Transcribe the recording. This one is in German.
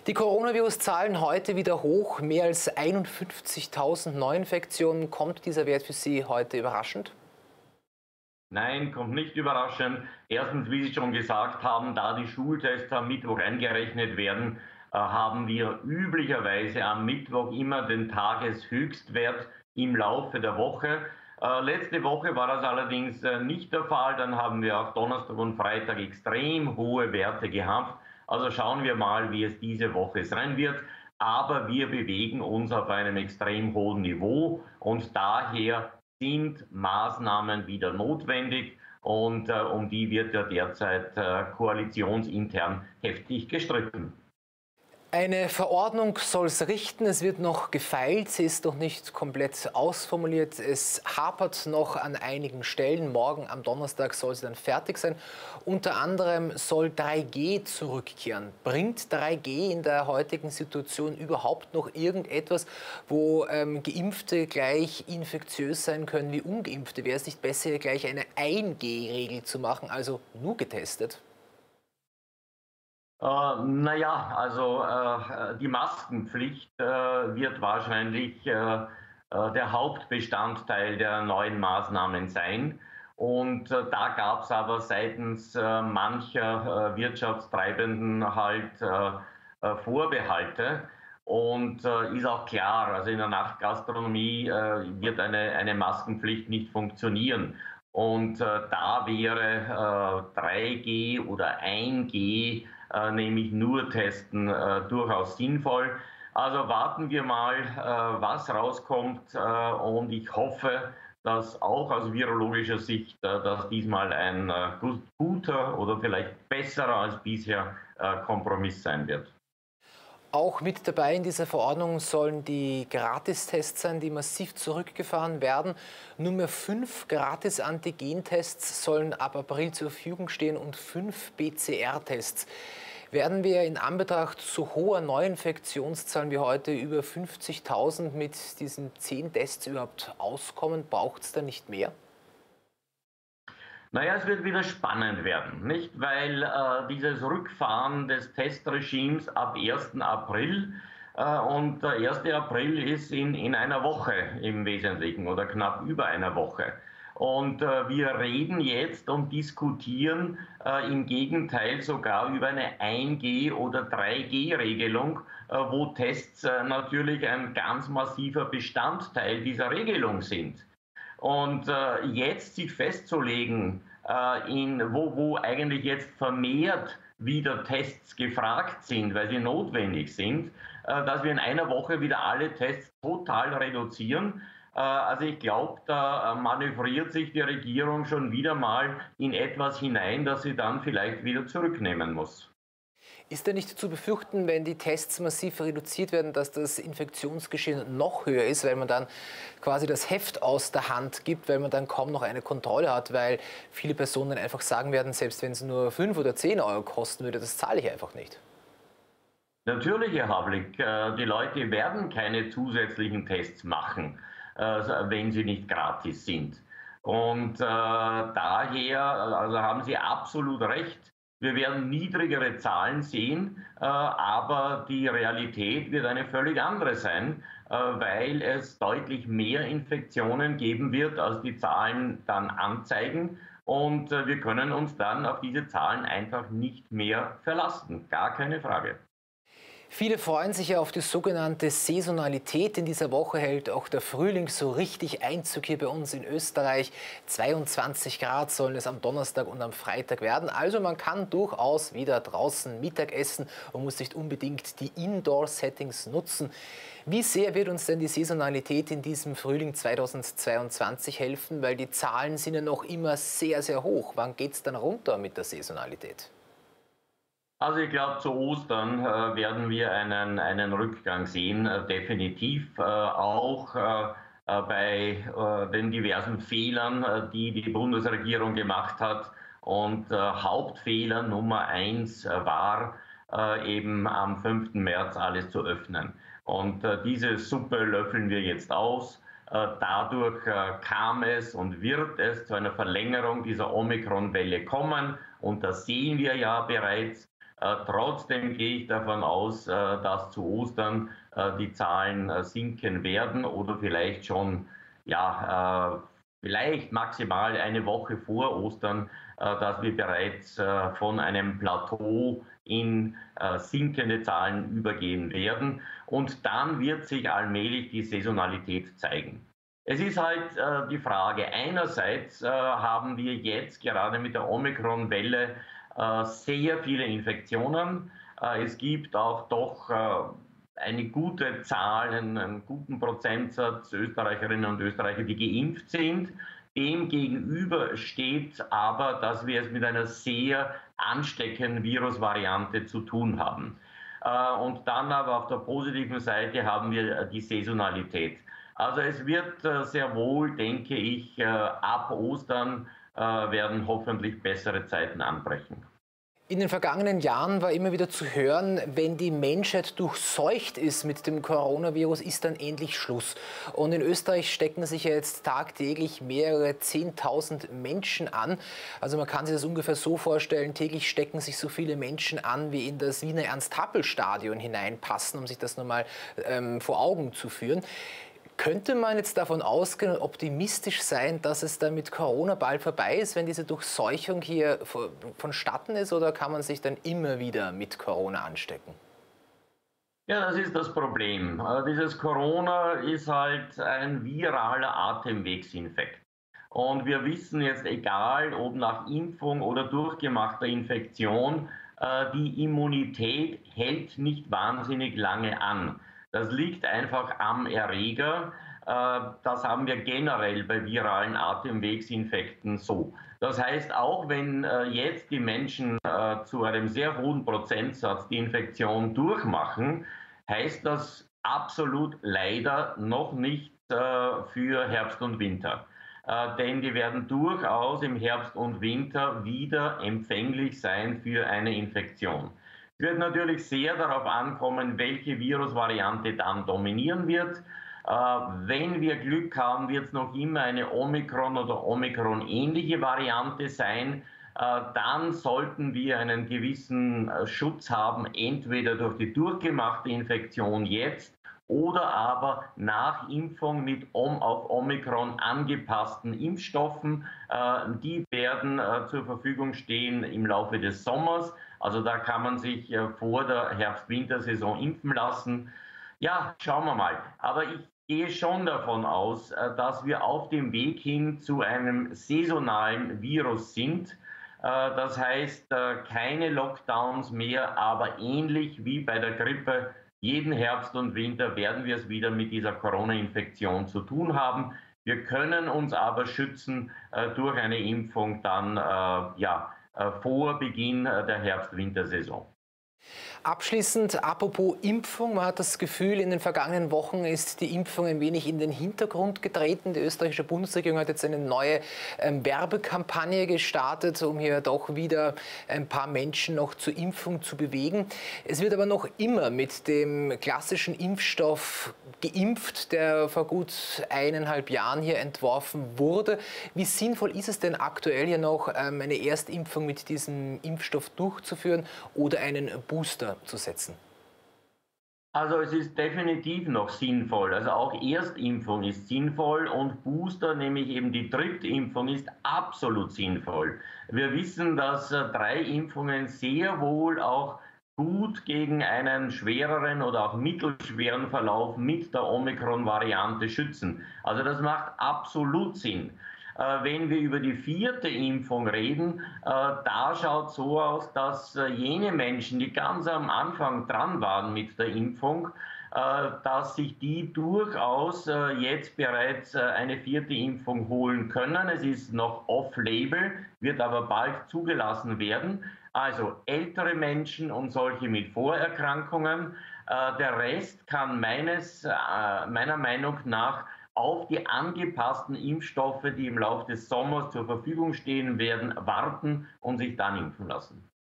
Die Coronavirus-Zahlen heute wieder hoch, mehr als 51.000 Neuinfektionen. Kommt dieser Wert für Sie heute überraschend? Nein, kommt nicht überraschend. Erstens, wie Sie schon gesagt haben, da die Schultests am Mittwoch eingerechnet werden, haben wir üblicherweise am Mittwoch immer den Tageshöchstwert im Laufe der Woche. Letzte Woche war das allerdings nicht der Fall. Dann haben wir auch Donnerstag und Freitag extrem hohe Werte gehabt. Also schauen wir mal, wie es diese Woche sein wird. Aber wir bewegen uns auf einem extrem hohen Niveau und daher sind Maßnahmen wieder notwendig und um die wird ja derzeit koalitionsintern heftig gestritten. Eine Verordnung soll es richten. Es wird noch gefeilt. Sie ist noch nicht komplett ausformuliert. Es hapert noch an einigen Stellen. Morgen am Donnerstag soll sie dann fertig sein. Unter anderem soll 3G zurückkehren. Bringt 3G in der heutigen Situation überhaupt noch irgendetwas, wo Geimpfte gleich infektiös sein können wie Ungeimpfte? Wäre es nicht besser, hier gleich eine 1G-Regel zu machen, also nur getestet? Naja, also die Maskenpflicht wird wahrscheinlich der Hauptbestandteil der neuen Maßnahmen sein. Und da gab es aber seitens mancher Wirtschaftstreibenden halt Vorbehalte. Und ist auch klar, also in der Nachtgastronomie wird eine Maskenpflicht nicht funktionieren. Und da wäre 3G oder 1G, nämlich nur testen, durchaus sinnvoll. Also warten wir mal, was rauskommt und ich hoffe, dass auch aus virologischer Sicht dass diesmal ein guter oder vielleicht besserer als bisher Kompromiss sein wird. Auch mit dabei in dieser Verordnung sollen die Gratistests sein, die massiv zurückgefahren werden. Nur mehr 5 Gratis-Antigen-Tests sollen ab April zur Verfügung stehen und 5 PCR-Tests. Werden wir in Anbetracht so hoher Neuinfektionszahlen wie heute über 50.000 mit diesen 10 Tests überhaupt auskommen? Braucht es da nicht mehr? Naja, es wird wieder spannend werden, nicht? Weil dieses Rückfahren des Testregimes ab 1. April und der 1. April ist in einer Woche im Wesentlichen oder knapp über einer Woche. Und wir reden jetzt und diskutieren im Gegenteil sogar über eine 1G- oder 3G-Regelung, wo Tests natürlich ein ganz massiver Bestandteil dieser Regelung sind. Und jetzt sich festzulegen, wo eigentlich jetzt vermehrt wieder Tests gefragt sind, weil sie notwendig sind, dass wir in einer Woche wieder alle Tests total reduzieren. Also ich glaube, da manövriert sich die Regierung schon wieder mal in etwas hinein, das sie dann vielleicht wieder zurücknehmen muss. Ist denn nicht zu befürchten, wenn die Tests massiv reduziert werden, dass das Infektionsgeschehen noch höher ist, weil man dann quasi das Heft aus der Hand gibt, weil man dann kaum noch eine Kontrolle hat, weil viele Personen einfach sagen werden, selbst wenn es nur 5 oder 10 Euro kosten würde, das zahle ich einfach nicht. Natürlich, Herr Havlik, die Leute werden keine zusätzlichen Tests machen, wenn sie nicht gratis sind. Und daher also haben Sie absolut recht. Wir werden niedrigere Zahlen sehen, aber die Realität wird eine völlig andere sein, weil es deutlich mehr Infektionen geben wird, als die Zahlen dann anzeigen. Und wir können uns dann auf diese Zahlen einfach nicht mehr verlassen. Gar keine Frage. Viele freuen sich ja auf die sogenannte Saisonalität. In dieser Woche hält auch der Frühling so richtig Einzug hier bei uns in Österreich. 22 Grad sollen es am Donnerstag und am Freitag werden. Also man kann durchaus wieder draußen Mittag essen und muss nicht unbedingt die Indoor-Settings nutzen. Wie sehr wird uns denn die Saisonalität in diesem Frühling 2022 helfen? Weil die Zahlen sind ja noch immer sehr, sehr hoch. Wann geht es dann runter mit der Saisonalität? Also ich glaube, zu Ostern werden wir einen Rückgang sehen, definitiv. Auch bei den diversen Fehlern, die die Bundesregierung gemacht hat. Und Hauptfehler Nummer 1 war eben am 5. März alles zu öffnen. Und diese Suppe löffeln wir jetzt aus. Dadurch kam es und wird es zu einer Verlängerung dieser Omikron-Welle kommen. Und das sehen wir ja bereits. Trotzdem gehe ich davon aus, dass zu Ostern die Zahlen sinken werden oder vielleicht schon, ja, vielleicht maximal eine Woche vor Ostern, dass wir bereits von einem Plateau in sinkende Zahlen übergehen werden. Und dann wird sich allmählich die Saisonalität zeigen. Es ist halt die Frage, einerseits haben wir jetzt gerade mit der Omikron-Welle sehr viele Infektionen. Es gibt auch doch eine gute Zahl, einen guten Prozentsatz Österreicherinnen und Österreicher, die geimpft sind. Demgegenüber steht aber, dass wir es mit einer sehr ansteckenden Virusvariante zu tun haben. Und dann aber auf der positiven Seite haben wir die Saisonalität. Also es wird sehr wohl, denke ich, ab Ostern werden hoffentlich bessere Zeiten anbrechen. In den vergangenen Jahren war immer wieder zu hören, wenn die Menschheit durchseucht ist mit dem Coronavirus, ist dann endlich Schluss. Und in Österreich stecken sich ja jetzt tagtäglich mehrere 10.000 Menschen an. Also man kann sich das ungefähr so vorstellen, täglich stecken sich so viele Menschen an, wie in das Wiener Ernst-Happel-Stadion hineinpassen, um sich das nochmal vor Augen zu führen. Könnte man jetzt davon ausgehen und optimistisch sein, dass es dann mit Corona bald vorbei ist, wenn diese Durchseuchung hier vonstatten ist, oder kann man sich dann immer wieder mit Corona anstecken? Ja, das ist das Problem. Dieses Corona ist halt ein viraler Atemwegsinfekt. Und wir wissen jetzt, egal ob nach Impfung oder durchgemachter Infektion, die Immunität hält nicht wahnsinnig lange an. Das liegt einfach am Erreger. Das haben wir generell bei viralen Atemwegsinfekten so. Das heißt, auch wenn jetzt die Menschen zu einem sehr hohen Prozentsatz die Infektion durchmachen, heißt das absolut leider noch nicht für Herbst und Winter. Denn die werden durchaus im Herbst und Winter wieder empfänglich sein für eine Infektion. Es wird natürlich sehr darauf ankommen, welche Virusvariante dann dominieren wird. Wenn wir Glück haben, wird es noch immer eine Omikron- oder Omikron-ähnliche Variante sein. Dann sollten wir einen gewissen Schutz haben, entweder durch die durchgemachte Infektion jetzt oder aber nach Impfung mit auf Omikron angepassten Impfstoffen. Die werden zur Verfügung stehen im Laufe des Sommers. Also da kann man sich vor der Herbst-Wintersaison impfen lassen. Ja, schauen wir mal. Aber ich gehe schon davon aus, dass wir auf dem Weg hin zu einem saisonalen Virus sind. Das heißt, keine Lockdowns mehr, aber ähnlich wie bei der Grippe, jeden Herbst und Winter werden wir es wieder mit dieser Corona-Infektion zu tun haben. Wir können uns aber schützen durch eine Impfung dann vor Beginn der Herbst-Wintersaison. Abschließend, apropos Impfung, man hat das Gefühl, in den vergangenen Wochen ist die Impfung ein wenig in den Hintergrund getreten. Die österreichische Bundesregierung hat jetzt eine neue Werbekampagne gestartet, um hier doch wieder ein paar Menschen noch zur Impfung zu bewegen. Es wird aber noch immer mit dem klassischen Impfstoff geimpft, der vor gut 1,5 Jahren hier entworfen wurde. Wie sinnvoll ist es denn aktuell hier noch, eine Erstimpfung mit diesem Impfstoff durchzuführen oder einen Booster zu setzen? Also es ist definitiv noch sinnvoll. Also auch Erstimpfung ist sinnvoll und Booster, nämlich eben die Drittimpfung, ist absolut sinnvoll. Wir wissen, dass 3 Impfungen sehr wohl auch gut gegen einen schwereren oder auch mittelschweren Verlauf mit der Omikron-Variante schützen. Also das macht absolut Sinn. Wenn wir über die 4. Impfung reden, da schaut es so aus, dass jene Menschen, die ganz am Anfang dran waren mit der Impfung, dass sich die durchaus jetzt bereits eine 4. Impfung holen können. Es ist noch off-label, wird aber bald zugelassen werden. Also ältere Menschen und solche mit Vorerkrankungen. Der Rest kann meiner Meinung nach auf die angepassten Impfstoffe, die im Laufe des Sommers zur Verfügung stehen werden, warten und sich dann impfen lassen.